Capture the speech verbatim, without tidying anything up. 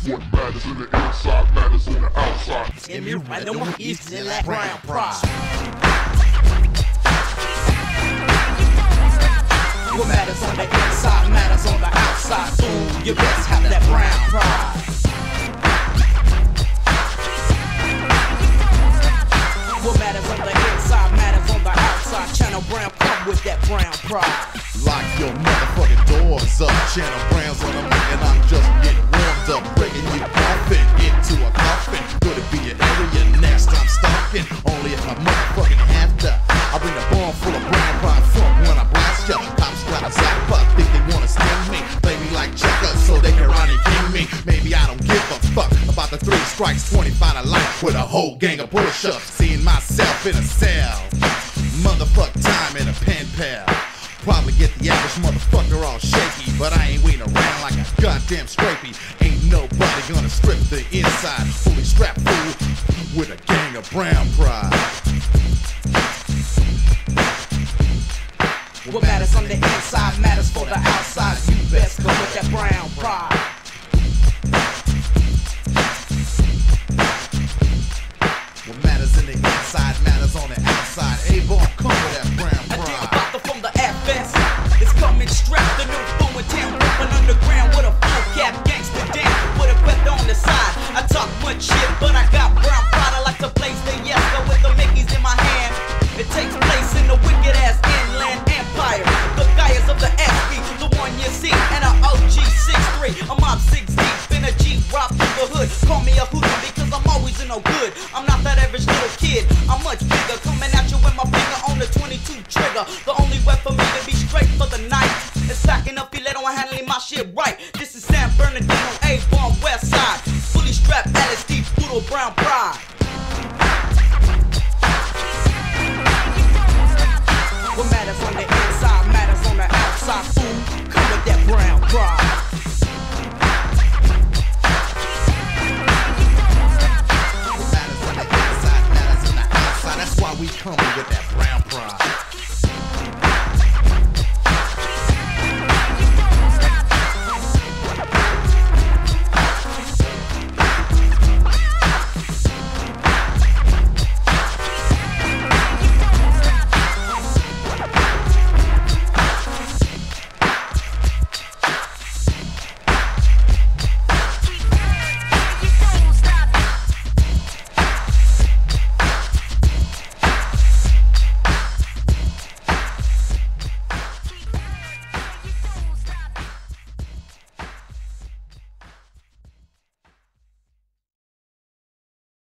What matters in the inside matters on the outside. Give me right on my east and that brown pride. What matters on the inside matters on the outside. Ooh, you best have that brown pride. What matters on the inside matters on the outside. Channel Brown, come with that brown pride. Lock your motherfucking doors up. Channel Brown's on the mic and I'm just getting warmed up. Breaking you coffin into a coffin. Could it be an area next I'm stalking? Only if I motherfucking have to. I bring a bomb full of brown pride funk when I blast ya. Cops try to zap up, think they wanna sting me. Play me like checkers so they can run and king me. Maybe I don't give a fuck about the three strikes, twenty-five to life with a whole gang of push-ups. Seeing myself in a cell. Motherfuck time in a pen pal. Probably get the average motherfucker all shaky, but I ain't waiting around like a goddamn scrapey. Ain't nobody gonna strip the inside. Fully strapped fool with a gang of brown pride. What matters on the inside matters for the outside. You best go with that brown pride. What matters in the inside matters on the outside. ABomb, come with that brown pride. I think about the from the F S. It's coming strapped, the new boom in town, ripping underground with a full cap, gangster down with a pepper on the side. I talk much shit, but I got brown pride. I like to blaze the yes, go with the Mickeys in my hand. It takes place in the wicked ass inland empire. The guys of the S B, the one you see, and a O G six three. I'm mob six deep in a G rock through the hood. Call me a hoodoo because I'm always in no good. I'm not that average little kid, I'm much bigger. Coming at you with my finger on the twenty-two trigger. The only way for me to be straight for the night is stacking up Filetto and handling my shit right. This is San Bernardino, ABomb, West Side. Fully strapped L S D, poodle brown pride.